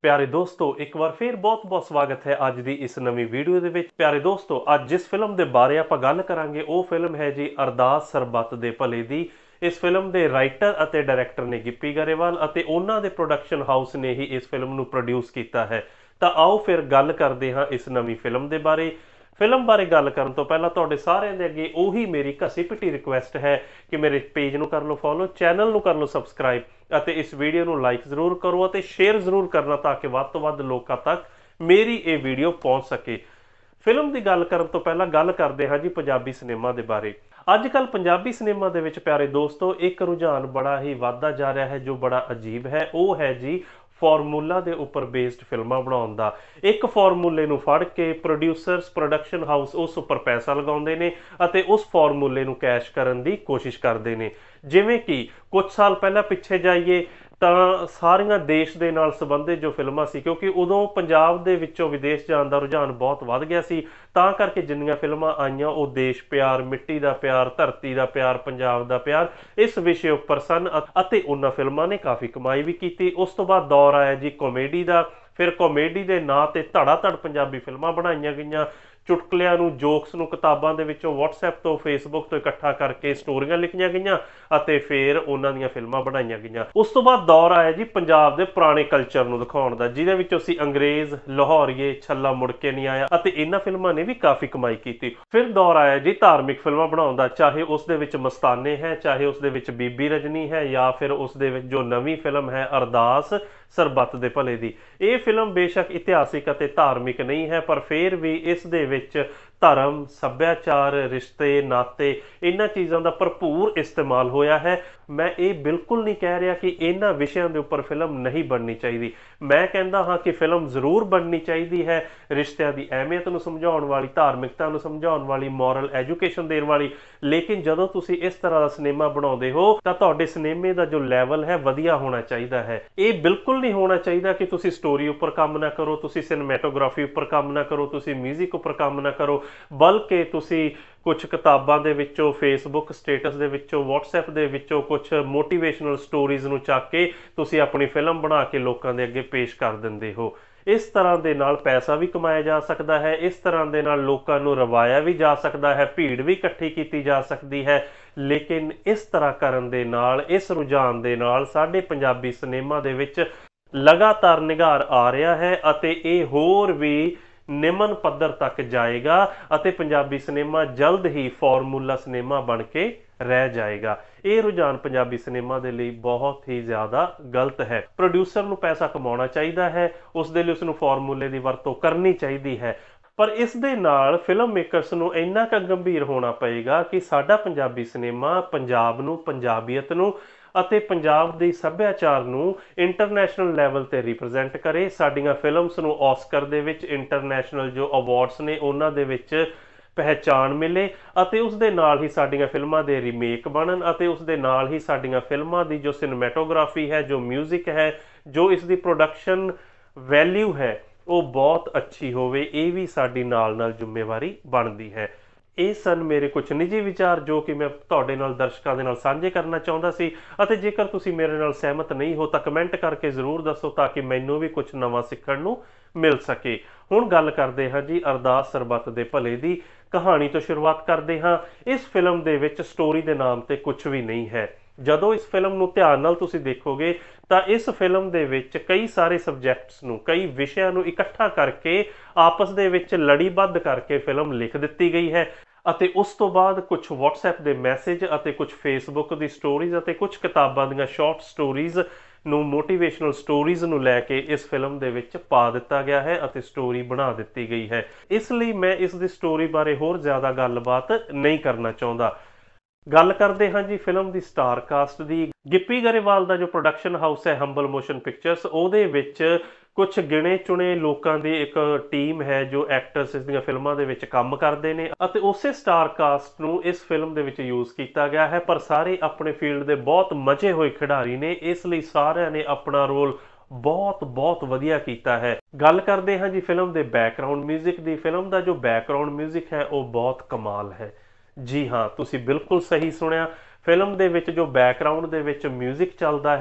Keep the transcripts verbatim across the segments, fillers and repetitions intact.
प्यारे दोस्तों एक बार फिर बहुत बहुत स्वागत है ਅੱਜ ਦੀ ਇਸ ਨਵੀਂ ਵੀਡੀਓ ਦੇ ਵਿੱਚ। ਪਿਆਰੇ ਦੋਸਤੋ ਅੱਜ ਜਿਸ ਫਿਲਮ ਦੇ ਬਾਰੇ ਆਪਾਂ ਗੱਲ ਕਰਾਂਗੇ ਉਹ ਫਿਲਮ ਹੈ ਜੀ ਅਰਦਾਸ ਸਰਬੱਤ ਦੇ ਭਲੇ ਦੀ। ਇਸ ਫਿਲਮ ਦੇ ਰਾਈਟਰ ਅਤੇ ਡਾਇਰੈਕਟਰ ਨੇ ਗਿੱਪੀ ਗਰੇਵਾਲ ਅਤੇ ਉਹਨਾਂ ਦੇ ਪ੍ਰੋਡਕਸ਼ਨ ਹਾਊਸ ਨੇ ਹੀ ਇਸ ਫਿਲਮ ਨੂੰ ਪ੍ਰੋਡਿਊਸ ਕੀਤਾ ਹੈ। ਤਾਂ ਆਓ ਫਿਰ ਗੱਲ ਕਰਦੇ ਹਾਂ ਇਸ ਨਵੀਂ ਫਿਲਮ ਦੇ ਬਾਰੇ। ਫਿਲਮ ਬਾਰੇ ਗੱਲ ਕਰਨ ਤੋਂ ਪਹਿਲਾਂ ਤੁਹਾਡੇ ਸਾਰਿਆਂ ਦੇ ਅੱਗੇ ਉਹੀ ਮੇਰੀ ਘਸੀ ਪਿੱਟੀ ਰਿਕੁਐਸਟ ਹੈ ਕਿ ਮੇਰੇ ਪੇਜ ਨੂੰ ਕਰ ਲਓ ਫੋਲੋ, ਚੈਨਲ ਨੂੰ ਕਰ ਲਓ ਸਬਸਕ੍ਰਾਈਬ ਅਤੇ ਇਸ ਵੀਡੀਓ ਨੂੰ ਲਾਈਕ ਜ਼ਰੂਰ ਕਰੋ ਅਤੇ ਸ਼ੇਅਰ ਜ਼ਰੂਰ ਕਰਨਾ ਤਾਂ ਕਿ ਵੱਧ ਤੋਂ ਵੱਧ ਲੋਕਾਂ ਤੱਕ ਮੇਰੀ ਇਹ ਵੀਡੀਓ ਪਹੁੰਚ ਸਕੇ। ਫਿਲਮ ਦੀ ਗੱਲ ਕਰਨ ਤੋਂ ਪਹਿਲਾਂ ਗੱਲ ਕਰਦੇ ਹਾਂ ਜੀ ਪੰਜਾਬੀ ਸਿਨੇਮਾ ਦੇ ਬਾਰੇ। ਅੱਜ ਕੱਲ੍ਹ ਪੰਜਾਬੀ ਸਿਨੇਮਾ ਦੇ ਵਿੱਚ ਪਿਆਰੇ ਦੋਸਤੋ ਇੱਕ ਰੁਝਾਨ ਬੜਾ ਹੀ ਵੱਧਦਾ ਜਾ ਰਿਹਾ ਹੈ ਜੋ ਬੜਾ ਅਜੀਬ ਹੈ। ਉਹ ਹੈ ਜੀ ਫਾਰਮੂਲਾ ਦੇ ਉੱਪਰ ਬੇਸਡ ਫਿਲਮਾਂ ਬਣਾਉਣ ਦਾ। ਇੱਕ ਫਾਰਮੂਲੇ ਨੂੰ ਫੜ ਕੇ ਪ੍ਰੋਡਿਊਸਰਸ ਪ੍ਰੋਡਕਸ਼ਨ ਹਾਊਸ ਉਸ ਉੱਪਰ ਪੈਸਾ ਲਗਾਉਂਦੇ ਨੇ ਅਤੇ ਉਸ ਫਾਰਮੂਲੇ ਨੂੰ ਕੈਸ਼ ਕਰਨ ਦੀ ਕੋਸ਼ਿਸ਼ ਕਰਦੇ ਨੇ। ਜਿਵੇਂ ਕਿ ਕੁਝ ਸਾਲ ਪਹਿਲਾਂ ਪਿੱਛੇ ਜਾਈਏ ਤਾਂ ਸਾਰੀਆਂ ਦੇਸ਼ ਦੇ ਨਾਲ ਸੰਬੰਧਿਤ ਜੋ ਫਿਲਮਾਂ ਸੀ, ਕਿਉਂਕਿ ਉਦੋਂ ਪੰਜਾਬ ਦੇ ਵਿੱਚੋਂ ਵਿਦੇਸ਼ ਜਾਣ ਦਾ ਰੁਝਾਨ ਬਹੁਤ ਵੱਧ ਗਿਆ ਸੀ, ਤਾਂ ਕਰਕੇ ਜਿੰਨੀਆਂ ਫਿਲਮਾਂ ਆਈਆਂ ਉਹ ਦੇਸ਼ ਪਿਆਰ, ਮਿੱਟੀ ਦਾ ਪਿਆਰ, ਧਰਤੀ ਦਾ ਪਿਆਰ, ਪੰਜਾਬ ਦਾ ਪਿਆਰ ਇਸ ਵਿਸ਼ੇ ਉੱਪਰ ਸਨ ਅਤੇ ਉਹਨਾਂ ਫਿਲਮਾਂ ਨੇ ਕਾਫੀ ਕਮਾਈ ਵੀ ਕੀਤੀ। ਉਸ ਤੋਂ ਬਾਅਦ ਦੌਰ ਆਇਆ ਜੀ ਕਾਮੇਡੀ ਦਾ। ਫਿਰ ਕਾਮੇਡੀ ਦੇ ਨਾਂ ਤੇ ਧੜਾ ਧੜ ਪੰਜਾਬੀ ਫਿਲਮਾਂ ਬਣਾਈਆਂ ਗਈਆਂ। ਚੁਟਕਲਿਆਂ ਨੂੰ, ਜੋਕਸ ਨੂੰ ਕਿਤਾਬਾਂ ਦੇ ਵਿੱਚੋਂ ਵਟਸਐਪ ਤੋਂ, ਫੇਸਬੁੱਕ ਤੋਂ ਇਕੱਠਾ ਕਰਕੇ ਸਟੋਰੀਆਂ ਲਿਖੀਆਂ ਗਈਆਂ ਅਤੇ ਫਿਰ ਉਹਨਾਂ ਦੀਆਂ ਫਿਲਮਾਂ ਬਣਾਈਆਂ ਗਈਆਂ। ਉਸ ਤੋਂ ਬਾਅਦ ਦੌਰ ਆਇਆ ਜੀ ਪੰਜਾਬ ਦੇ ਪੁਰਾਣੇ ਕਲਚਰ ਨੂੰ ਦਿਖਾਉਣ ਦਾ, ਜਿਹਦੇ ਵਿੱਚ ਅਸੀਂ ਅੰਗਰੇਜ਼, ਲਾਹੌਰੀਏ, ਛੱਲਾ ਮੁੜ ਕੇ ਨਹੀਂ ਆਇਆ ਅਤੇ ਇਹਨਾਂ ਫਿਲਮਾਂ ਨੇ ਵੀ ਕਾਫੀ ਕਮਾਈ ਕੀਤੀ। ਫਿਰ ਦੌਰ ਆਇਆ ਜੀ ਧਾਰਮਿਕ ਫਿਲਮਾਂ ਬਣਾਉਣ ਦਾ, ਚਾਹੇ ਉਸ ਦੇ ਵਿੱਚ ਮਸਤਾਨੇ ਹੈ, ਚਾਹੇ ਉਸ ਦੇ ਵਿੱਚ ਬੀਬੀ ਰਜਨੀ ਹੈ, ਜਾਂ ਫਿਰ ਉਸ ਦੇ ਵਿੱਚ ਜੋ ਨਵੀਂ ਫਿਲਮ ਹੈ ਅਰਦਾਸ ਸਰਬੱਤ ਦੇ ਭਲੇ ਦੀ। ਇਹ ਫਿਲਮ ਬੇਸ਼ੱਕ ਇਤਿਹਾਸਿਕ ਅਤੇ ਧਾਰਮਿਕ ਨਹੀਂ ਹੈ, ਪਰ ਫਿਰ ਵੀ ਇਸ ਦੇ ਵਿੱਚ ਧਰਮ, ਸੱਭਿਆਚਾਰ, ਰਿਸ਼ਤੇ, ਨਾਤੇ ਇਹਨਾਂ ਚੀਜ਼ਾਂ ਦਾ ਭਰਪੂਰ ਇਸਤੇਮਾਲ ਹੋਇਆ ਹੈ। ਮੈਂ ਇਹ ਬਿਲਕੁਲ ਨਹੀਂ ਕਹਿ ਰਿਹਾ ਕਿ ਇਹਨਾਂ ਵਿਸ਼ਿਆਂ ਦੇ ਉੱਪਰ ਫਿਲਮ ਨਹੀਂ ਬਣਨੀ ਚਾਹੀਦੀ। ਮੈਂ ਕਹਿੰਦਾ ਹਾਂ ਕਿ ਫਿਲਮ ਜ਼ਰੂਰ ਬਣਨੀ ਚਾਹੀਦੀ ਹੈ, ਰਿਸ਼ਤਿਆਂ ਦੀ ਅਹਿਮੀਅਤ ਨੂੰ ਸਮਝਾਉਣ ਵਾਲੀ, ਧਾਰਮਿਕਤਾ ਨੂੰ ਸਮਝਾਉਣ ਵਾਲੀ, ਮੋਰਲ ਐਜੂਕੇਸ਼ਨ ਦੇਣ ਵਾਲੀ। ਲੇਕਿਨ ਜਦੋਂ ਤੁਸੀਂ ਇਸ ਤਰ੍ਹਾਂ ਦਾ ਸਿਨੇਮਾ ਬਣਾਉਂਦੇ ਹੋ ਤਾਂ ਤੁਹਾਡੇ ਸਿਨੇਮੇ ਦਾ ਜੋ ਲੈਵਲ ਹੈ ਵਧੀਆ ਹੋਣਾ ਚਾਹੀਦਾ ਹੈ। ਇਹ ਬਿਲਕੁਲ ਨਹੀਂ ਹੋਣਾ ਚਾਹੀਦਾ ਕਿ ਤੁਸੀਂ ਸਟੋਰੀ ਉੱਪਰ ਕੰਮ ਨਾ ਕਰੋ, ਤੁਸੀਂ ਸਿਨੇਮੈਟੋਗ੍ਰਾਫੀ ਉੱਪਰ ਕੰਮ ਨਾ ਕਰੋ, ਤੁਸੀਂ ਮਿਊਜ਼ਿਕ ਉੱਪਰ ਕੰਮ ਨਾ ਕਰੋ, ਬਲਕਿ ਤੁਸੀਂ ਕੁਝ ਕਿਤਾਬਾਂ ਦੇ ਵਿੱਚੋਂ, ਫੇਸਬੁੱਕ ਸਟੇਟਸ ਦੇ ਵਿੱਚੋਂ, ਵਟਸਐਪ ਦੇ ਵਿੱਚੋਂ ਕੁਝ ਮੋਟੀਵੇਸ਼ਨਲ ਸਟੋਰੀਜ਼ ਨੂੰ ਚੱਕ ਕੇ ਤੁਸੀਂ ਆਪਣੀ ਫਿਲਮ ਬਣਾ ਕੇ ਲੋਕਾਂ ਦੇ ਅੱਗੇ ਪੇਸ਼ ਕਰ ਦਿੰਦੇ ਹੋ। ਇਸ ਤਰ੍ਹਾਂ ਦੇ ਨਾਲ ਪੈਸਾ ਵੀ ਕਮਾਇਆ ਜਾ ਸਕਦਾ ਹੈ, ਇਸ ਤਰ੍ਹਾਂ ਦੇ ਨਾਲ ਲੋਕਾਂ ਨੂੰ ਰਵਾਇਆ ਵੀ ਜਾ ਸਕਦਾ ਹੈ, ਭੀੜ ਵੀ ਇਕੱਠੀ ਕੀਤੀ ਜਾ ਸਕਦੀ ਹੈ। ਲੇਕਿਨ ਇਸ ਤਰ੍ਹਾਂ ਕਰਨ ਦੇ ਨਾਲ, ਇਸ ਰੁਝਾਨ ਦੇ ਨਾਲ ਸਾਡੇ ਪੰਜਾਬੀ ਸਿਨੇਮਾ ਦੇ ਵਿੱਚ ਲਗਾਤਾਰ ਨਿਘਾਰ ਆ ਰਿਹਾ ਹੈ ਅਤੇ ਇਹ ਹੋਰ ਵੀ ਨਿਮਨ ਪੱਧਰ ਤੱਕ ਜਾਏਗਾ ਅਤੇ ਪੰਜਾਬੀ ਸਿਨੇਮਾ ਜਲਦ ਹੀ ਫਾਰਮੂਲਾ ਸਿਨੇਮਾ ਬਣ ਕੇ ਰਹਿ ਜਾਏਗਾ। ਇਹ ਰੁਝਾਨ ਪੰਜਾਬੀ ਸਿਨੇਮਾ ਦੇ ਲਈ ਬਹੁਤ ਹੀ ਜ਼ਿਆਦਾ ਗਲਤ ਹੈ। ਪ੍ਰੋਡਿਊਸਰ ਨੂੰ ਪੈਸਾ ਕਮਾਉਣਾ ਚਾਹੀਦਾ ਹੈ, ਉਸ ਦੇ ਲਈ ਉਸਨੂੰ ਫਾਰਮੂਲੇ ਦੀ ਵਰਤੋਂ ਕਰਨੀ ਚਾਹੀਦੀ ਹੈ, ਪਰ ਇਸ ਦੇ ਨਾਲ ਫਿਲਮ ਮੇਕਰਸ ਨੂੰ ਇੰਨਾ ਕੁ ਗੰਭੀਰ ਹੋਣਾ ਪਏਗਾ ਕਿ ਸਾਡਾ ਪੰਜਾਬੀ ਸਿਨੇਮਾ ਪੰਜਾਬ ਨੂੰ, ਪੰਜਾਬੀਅਤ ਨੂੰ ਅਤੇ ਪੰਜਾਬ ਦੇ ਸੱਭਿਆਚਾਰ ਨੂੰ ਇੰਟਰਨੈਸ਼ਨਲ ਲੈਵਲ ਤੇ ਰਿਪਰੈਜ਼ੈਂਟ ਕਰੇ। ਸਾਡੀਆਂ ਫਿਲਮਸ ਨੂੰ ਆਸਕਰ ਦੇ ਵਿੱਚ, ਇੰਟਰਨੈਸ਼ਨਲ ਜੋ ਅਵਾਰਡਸ ਨੇ ਉਹਨਾਂ ਦੇ ਵਿੱਚ ਪਹਿਚਾਣ ਮਿਲੇ ਅਤੇ ਉਸ ਦੇ ਨਾਲ ਹੀ ਸਾਡੀਆਂ ਫਿਲਮਾਂ ਦੇ ਰੀਮੇਕ ਬਣਨ ਅਤੇ ਉਸ ਦੇ ਨਾਲ ਹੀ ਸਾਡੀਆਂ ਫਿਲਮਾਂ ਦੀ ਜੋ ਸਿਨੇਮੈਟੋਗ੍ਰਾਫੀ ਹੈ, ਜੋ ਮਿਊਜ਼ਿਕ ਹੈ, ਜੋ ਇਸ ਦੀ ਪ੍ਰੋਡਕਸ਼ਨ ਵੈਲਿਊ ਹੈ ਉਹ ਬਹੁਤ ਅੱਛੀ ਹੋਵੇ। ਇਹ ਵੀ ਸਾਡੀ ਨਾਲ ਨਾਲ ਜ਼ਿੰਮੇਵਾਰੀ ਬਣਦੀ ਹੈ। ਇਹ ਸਨ ਮੇਰੇ ਕੁਝ ਨਿੱਜੀ ਵਿਚਾਰ ਜੋ ਕਿ ਮੈਂ ਤੁਹਾਡੇ ਨਾਲ, ਦਰਸ਼ਕਾਂ ਦੇ ਨਾਲ ਸਾਂਝੇ ਕਰਨਾ ਚਾਹੁੰਦਾ ਸੀ ਅਤੇ ਜੇਕਰ ਤੁਸੀਂ ਮੇਰੇ ਨਾਲ ਸਹਿਮਤ ਨਹੀਂ ਹੋ ਤਾਂ ਕਮੈਂਟ ਕਰਕੇ ਜ਼ਰੂਰ ਦੱਸੋ ਤਾਂ ਕਿ ਮੈਨੂੰ ਵੀ ਕੁਝ ਨਵਾਂ ਸਿੱਖਣ ਨੂੰ ਮਿਲ ਸਕੇ। ਹੁਣ ਗੱਲ ਕਰਦੇ ਹਾਂ ਜੀ ਅਰਦਾਸ ਸਰਬੱਤ ਦੇ ਭਲੇ ਦੀ। ਕਹਾਣੀ ਤੋਂ ਸ਼ੁਰੂਆਤ ਕਰਦੇ ਹਾਂ। ਇਸ ਫਿਲਮ ਦੇ ਵਿੱਚ ਸਟੋਰੀ ਦੇ ਨਾਮ ਤੇ ਕੁਝ ਵੀ ਨਹੀਂ ਹੈ। ਜਦੋਂ ਇਸ ਫਿਲਮ ਨੂੰ ਧਿਆਨ ਨਾਲ ਤੁਸੀਂ ਦੇਖੋਗੇ ਤਾਂ ਇਸ ਫਿਲਮ ਦੇ ਵਿੱਚ ਕਈ ਸਾਰੇ ਸਬਜੈਕਟਸ ਨੂੰ, ਕਈ ਵਿਸ਼ਿਆਂ ਨੂੰ ਇਕੱਠਾ ਕਰਕੇ ਆਪਸ ਦੇ ਵਿੱਚ ਲੜੀਬੱਧ ਕਰਕੇ ਫਿਲਮ ਲਿਖ ਦਿੱਤੀ ਗਈ ਹੈ ਅਤੇ ਉਸ ਤੋਂ ਬਾਅਦ ਕੁਝ ਵਟਸਐਪ ਦੇ ਮੈਸੇਜ ਅਤੇ ਕੁਝ ਫੇਸਬੁੱਕ ਦੀ ਸਟੋਰੀਜ਼ ਅਤੇ ਕੁਝ ਕਿਤਾਬਾਂ ਦੀਆਂ ਸ਼ਾਰਟ ਸਟੋਰੀਜ਼ ਨੂੰ, ਮੋਟੀਵੇਸ਼ਨਲ ਸਟੋਰੀਜ਼ ਨੂੰ ਲੈ ਕੇ ਇਸ ਫਿਲਮ ਦੇ ਵਿੱਚ ਪਾ ਦਿੱਤਾ ਗਿਆ ਹੈ ਅਤੇ ਸਟੋਰੀ ਬਣਾ ਦਿੱਤੀ ਗਈ ਹੈ। ਇਸ ਲਈ ਮੈਂ ਇਸ ਦੀ ਸਟੋਰੀ ਬਾਰੇ ਹੋਰ ਜ਼ਿਆਦਾ ਗੱਲਬਾਤ ਨਹੀਂ ਕਰਨਾ ਚਾਹੁੰਦਾ। ਗੱਲ ਕਰਦੇ ਹਾਂ ਜੀ ਫਿਲਮ ਦੀ ਸਟਾਰ ਕਾਸਟ ਦੀ। ਗਿੱਪੀ ਗਰੇਵਾਲ ਦਾ ਜੋ ਪ੍ਰੋਡਕਸ਼ਨ ਹਾਊਸ ਹੈ ਹੰਬਲ ਮੋਸ਼ਨ ਪਿਕਚਰਸ, ਉਹਦੇ ਵਿੱਚ ਕੁਝ ਗਿਣੇ ਚੁਣੇ ਲੋਕਾਂ ਦੀ ਇੱਕ ਟੀਮ ਹੈ ਜੋ ਐਕਟਰਸ ਇਸ ਦੀਆਂ ਫਿਲਮਾਂ ਦੇ ਵਿੱਚ ਕੰਮ ਕਰਦੇ ਨੇ ਅਤੇ ਉਸੇ ਸਟਾਰ ਕਾਸਟ ਨੂੰ ਇਸ ਫਿਲਮ ਦੇ ਵਿੱਚ ਯੂਜ਼ ਕੀਤਾ ਗਿਆ ਹੈ। ਪਰ ਸਾਰੇ ਆਪਣੇ ਫੀਲਡ ਦੇ ਬਹੁਤ ਮਜ਼ੇ ਹੋਏ ਖਿਡਾਰੀ ਨੇ, ਇਸ ਲਈ ਸਾਰਿਆਂ ਨੇ ਆਪਣਾ ਰੋਲ ਬਹੁਤ ਬਹੁਤ ਵਧੀਆ ਕੀਤਾ ਹੈ। ਗੱਲ ਕਰਦੇ ਹਾਂ ਜੀ ਫਿਲਮ ਦੇ ਬੈਕਗਰਾਊਂਡ ਮਿਊਜ਼ਿਕ ਦੀ। ਫਿਲਮ ਦਾ ਜੋ ਬੈਕਗਰਾਊਂਡ ਮਿਊਜ਼ਿਕ ਹੈ ਉਹ ਬਹੁਤ ਕਮਾਲ ਹੈ। ਜੀ ਹਾਂ, ਤੁਸੀਂ ਬਿਲਕੁਲ ਸਹੀ ਸੁਣਿਆ। ਫਿਲਮ ਦੇ ਵਿੱਚ ਜੋ ਬੈਕਗਰਾਊਂਡ ਦੇ ਵਿੱਚ ਮਿਊਜ਼ਿਕ ਚੱਲਦਾ ਹੈ,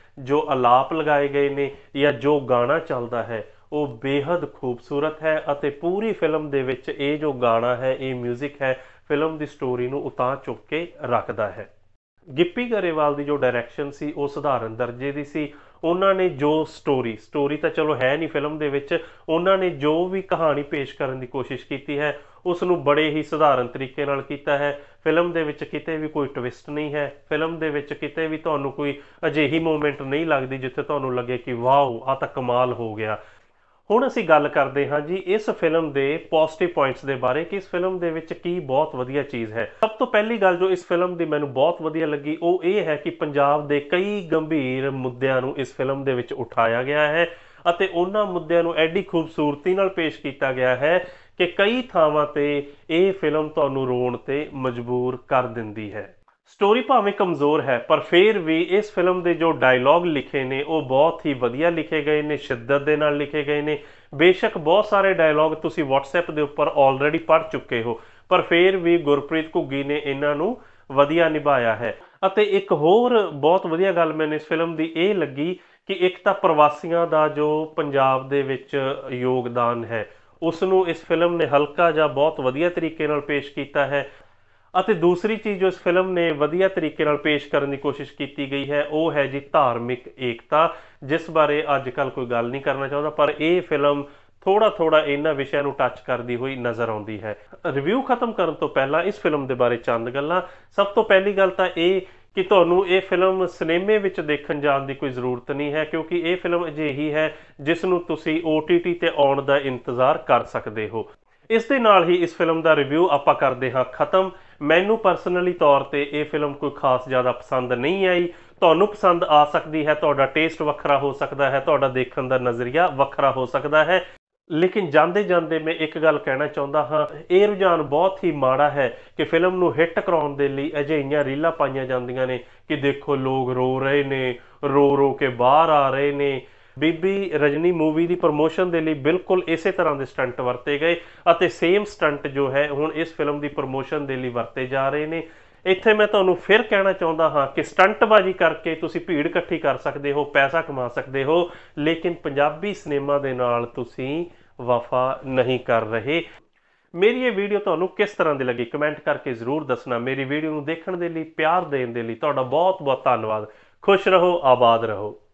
ਜੋ ਅਲਾਪ ਲਗਾਏ ਗਏ ਨੇ ਜਾਂ ਜੋ ਗਾਣਾ ਚੱਲਦਾ ਹੈ ਉਹ ਬੇहद ਖੂਬਸੂਰਤ ਹੈ ਅਤੇ ਪੂਰੀ ਫਿਲਮ ਦੇ ਵਿੱਚ ਇਹ ਜੋ ਗਾਣਾ ਹੈ, ਇਹ ਮਿਊਜ਼ਿਕ ਹੈ, ਫਿਲਮ ਦੀ ਸਟੋਰੀ ਨੂੰ ਉਤਾਂਹ ਚੁੱਕ ਕੇ ਰੱਖਦਾ ਹੈ। ਗਿੱਪੀ ਗਰੇਵਾਲ ਦੀ ਜੋ ਡਾਇਰੈਕਸ਼ਨ ਸੀ ਉਹ ਸਧਾਰਨ ਦਰਜੇ ਦੀ ਸੀ। ਉਹਨਾਂ ਨੇ ਜੋ ਸਟੋਰੀ ਸਟੋਰੀ ਤਾਂ ਚਲੋ ਹੈ ਨਹੀਂ ਫਿਲਮ ਦੇ ਵਿੱਚ, ਉਹਨਾਂ ਨੇ ਜੋ ਵੀ ਕਹਾਣੀ ਪੇਸ਼ ਕਰਨ ਦੀ ਕੋਸ਼ਿਸ਼ ਕੀਤੀ ਹੈ ਉਸ ਨੂੰ ਬੜੇ ਹੀ ਸਧਾਰਨ ਤਰੀਕੇ ਨਾਲ ਕੀਤਾ ਹੈ। ਫਿਲਮ ਦੇ ਵਿੱਚ ਕਿਤੇ ਵੀ ਕੋਈ ਟਵਿਸਟ ਨਹੀਂ ਹੈ, ਫਿਲਮ ਦੇ ਵਿੱਚ ਕਿਤੇ ਵੀ ਤੁਹਾਨੂੰ ਕੋਈ ਅਜਿਹੀ ਮੂਮੈਂਟ ਨਹੀਂ ਲੱਗਦੀ ਜਿੱਥੇ ਤੁਹਾਨੂੰ ਲੱਗੇ ਕਿ ਵਾਓ ਆਹ ਤਾਂ ਕਮਾਲ ਹੋ ਗਿਆ। ਹੁਣ ਅਸੀਂ ਗੱਲ ਕਰਦੇ ਹਾਂ ਜੀ ਇਸ ਫਿਲਮ ਦੇ ਪੋਜ਼ਿਟਿਵ ਪੁਆਇੰਟਸ ਦੇ ਬਾਰੇ ਕਿ ਇਸ ਫਿਲਮ ਦੇ ਵਿੱਚ ਕੀ ਬਹੁਤ ਵਧੀਆ ਚੀਜ਼ ਹੈ। ਸਭ ਤੋਂ ਪਹਿਲੀ ਗੱਲ ਜੋ ਇਸ ਫਿਲਮ ਦੀ ਮੈਨੂੰ ਬਹੁਤ ਵਧੀਆ ਲੱਗੀ ਉਹ ਇਹ ਹੈ ਕਿ ਪੰਜਾਬ ਦੇ ਕਈ ਗੰਭੀਰ ਮੁੱਦਿਆਂ ਨੂੰ ਇਸ ਫਿਲਮ ਦੇ ਵਿੱਚ ਉਠਾਇਆ ਗਿਆ ਹੈ ਅਤੇ ਉਹਨਾਂ ਮੁੱਦਿਆਂ ਨੂੰ ਐਡੀ ਖੂਬਸੂਰਤੀ ਨਾਲ ਪੇਸ਼ ਕੀਤਾ ਗਿਆ ਹੈ ਕਿ ਕਈ ਥਾਵਾਂ ਤੇ ਇਹ ਫਿਲਮ ਤੁਹਾਨੂੰ ਰੋਣ ਤੇ ਮਜਬੂਰ ਕਰ ਦਿੰਦੀ ਹੈ। ਸਟੋਰੀ ਭਾਵੇਂ ਕਮਜ਼ੋਰ ਹੈ ਪਰ ਫਿਰ ਵੀ ਇਸ ਫਿਲਮ ਦੇ ਜੋ ਡਾਇਲੌਗ ਲਿਖੇ ਨੇ ਉਹ ਬਹੁਤ ਹੀ ਵਧੀਆ ਲਿਖੇ ਗਏ ਨੇ, ਸ਼ਿੱਦਤ ਦੇ ਨਾਲ ਲਿਖੇ ਗਏ ਨੇ। ਬੇਸ਼ੱਕ ਬਹੁਤ ਸਾਰੇ ਡਾਇਲੌਗ ਤੁਸੀਂ WhatsApp ਦੇ ਉੱਪਰ ਆਲਰੇਡੀ ਪੜ੍ਹ ਚੁੱਕੇ ਹੋ ਪਰ ਫਿਰ ਵੀ ਗੁਰਪ੍ਰੀਤ ਘੁੱਗੀ ਨੇ ਇਹਨਾਂ ਨੂੰ ਵਧੀਆ ਨਿਭਾਇਆ ਹੈ। ਅਤੇ ਇੱਕ ਹੋਰ ਬਹੁਤ ਵਧੀਆ ਗੱਲ ਮੈਨੂੰ ਇਸ ਫਿਲਮ ਦੀ ਇਹ ਲੱਗੀ ਕਿ ਇੱਕ ਤਾਂ ਪ੍ਰਵਾਸੀਆਂ ਦਾ ਜੋ ਪੰਜਾਬ ਦੇ ਵਿੱਚ ਯੋਗਦਾਨ ਹੈ ਉਸ ਨੂੰ ਇਸ ਫਿਲਮ ਨੇ ਹਲਕਾ ਜਿਹਾ ਬਹੁਤ ਵਧੀਆ ਤਰੀਕੇ ਨਾਲ ਪੇਸ਼ ਕੀਤਾ ਹੈ। ਅਤੇ ਦੂਸਰੀ ਚੀਜ਼ ਜੋ ਇਸ ਫਿਲਮ ਨੇ ਵਧੀਆ ਤਰੀਕੇ ਨਾਲ ਪੇਸ਼ ਕਰਨ ਦੀ ਕੋਸ਼ਿਸ਼ ਕੀਤੀ ਗਈ ਹੈ ਉਹ ਹੈ ਜੀ ਧਾਰਮਿਕ ਏਕਤਾ, ਜਿਸ ਬਾਰੇ ਅੱਜ ਕੱਲ੍ਹ ਕੋਈ ਗੱਲ ਨਹੀਂ ਕਰਨਾ ਚਾਹੁੰਦਾ ਪਰ ਇਹ ਫਿਲਮ ਥੋੜਾ ਥੋੜਾ ਇਹਨਾਂ ਵਿਸ਼ਿਆਂ ਨੂੰ ਟੱਚ ਕਰਦੀ ਹੋਈ ਨਜ਼ਰ ਆਉਂਦੀ ਹੈ। ਰਿਵਿਊ ਖਤਮ ਕਰਨ ਤੋਂ ਪਹਿਲਾਂ ਇਸ ਫਿਲਮ ਦੇ ਬਾਰੇ ਚੰਦ ਗੱਲਾਂ। ਸਭ ਤੋਂ ਪਹਿਲੀ ਗੱਲ ਤਾਂ ਇਹ ਕਿ ਤੁਹਾਨੂੰ ਇਹ ਫਿਲਮ ਸਿਨੇਮੇ ਵਿੱਚ ਦੇਖਣ ਜਾਣ ਦੀ ਕੋਈ ਜ਼ਰੂਰਤ ਨਹੀਂ ਹੈ ਕਿਉਂਕਿ ਇਹ ਫਿਲਮ ਅਜਿਹੀ ਹੈ ਜਿਸ ਨੂੰ ਤੁਸੀਂ ਓ ਟੀ ਟੀ ਤੇ ਆਉਣ ਦਾ ਇੰਤਜ਼ਾਰ ਕਰ ਸਕਦੇ ਹੋ। ਇਸ ਦੇ ਨਾਲ ਹੀ ਇਸ ਫਿਲਮ ਦਾ ਰਿਵਿਊ ਆਪਾਂ ਕਰਦੇ ਹਾਂ ਖਤਮ। ਮੈਨੂੰ ਪਰਸਨਲੀ ਤੌਰ ਤੇ ਇਹ ਫਿਲਮ ਕੋਈ ਖਾਸ ਜ਼ਿਆਦਾ ਪਸੰਦ ਨਹੀਂ ਆਈ। ਤੁਹਾਨੂੰ ਪਸੰਦ ਆ ਸਕਦੀ ਹੈ, ਤੁਹਾਡਾ ਟੇਸਟ ਵੱਖਰਾ ਹੋ ਸਕਦਾ ਹੈ, ਤੁਹਾਡਾ ਦੇਖਣ ਦਾ ਨਜ਼ਰੀਆ ਵੱਖਰਾ ਹੋ ਸਕਦਾ ਹੈ। ਲੇਕਿਨ ਜਾਂਦੇ ਜਾਂਦੇ ਮੈਂ ਇੱਕ ਗੱਲ ਕਹਿਣਾ ਚਾਹੁੰਦਾ ਹਾਂ, ਇਹ ਰੁਝਾਨ ਬਹੁਤ ਹੀ ਮਾੜਾ ਹੈ ਕਿ ਫਿਲਮ ਨੂੰ ਹਿੱਟ ਕਰਾਉਣ ਦੇ ਲਈ ਅਜਿਹੀਆਂ ਰੀਲਾਂ ਪਾਈਆਂ ਜਾਂਦੀਆਂ ਨੇ ਕਿ ਦੇਖੋ ਲੋਕ ਰੋ ਰਹੇ ਨੇ, ਰੋ ਰੋ ਕੇ ਬਾਹਰ ਆ ਰਹੇ ਨੇ। ਬੀਬੀ ਰਜਨੀ ਮੂਵੀ ਦੀ ਪ੍ਰਮੋਸ਼ਨ ਦੇ ਲਈ ਬਿਲਕੁਲ ਇਸੇ ਤਰ੍ਹਾਂ ਦੇ ਸਟੰਟ ਵਰਤੇ ਗਏ ਅਤੇ ਸੇਮ ਸਟੰਟ ਜੋ ਹੈ ਹੁਣ ਇਸ ਫਿਲਮ ਦੀ ਪ੍ਰਮੋਸ਼ਨ ਦੇ ਲਈ ਵਰਤੇ ਜਾ ਰਹੇ ਨੇ। ਇੱਥੇ ਮੈਂ ਤੁਹਾਨੂੰ ਫਿਰ ਕਹਿਣਾ ਚਾਹੁੰਦਾ ਹਾਂ ਕਿ ਸਟੰਟਬਾਜ਼ੀ ਕਰਕੇ ਤੁਸੀਂ ਭੀੜ ਇਕੱਠੀ ਕਰ ਸਕਦੇ ਹੋ, ਪੈਸਾ ਕਮਾ ਸਕਦੇ ਹੋ, ਲੇਕਿਨ ਪੰਜਾਬੀ ਸਿਨੇਮਾ ਦੇ ਨਾਲ ਤੁਸੀਂ ਵਫਾ ਨਹੀਂ ਕਰ ਰਹੇ। ਮੇਰੀ ਇਹ ਵੀਡੀਓ ਤੁਹਾਨੂੰ ਕਿਸ ਤਰ੍ਹਾਂ ਦੀ ਲੱਗੀ ਕਮੈਂਟ ਕਰਕੇ ਜ਼ਰੂਰ ਦੱਸਣਾ। ਮੇਰੀ ਵੀਡੀਓ ਨੂੰ ਦੇਖਣ ਦੇ ਲਈ, ਪਿਆਰ ਦੇਣ ਦੇ ਲਈ ਤੁਹਾਡਾ ਬਹੁਤ ਬਹੁਤ ਧੰਨਵਾਦ। ਖੁਸ਼ ਰਹੋ, ਆਬਾਦ ਰਹੋ।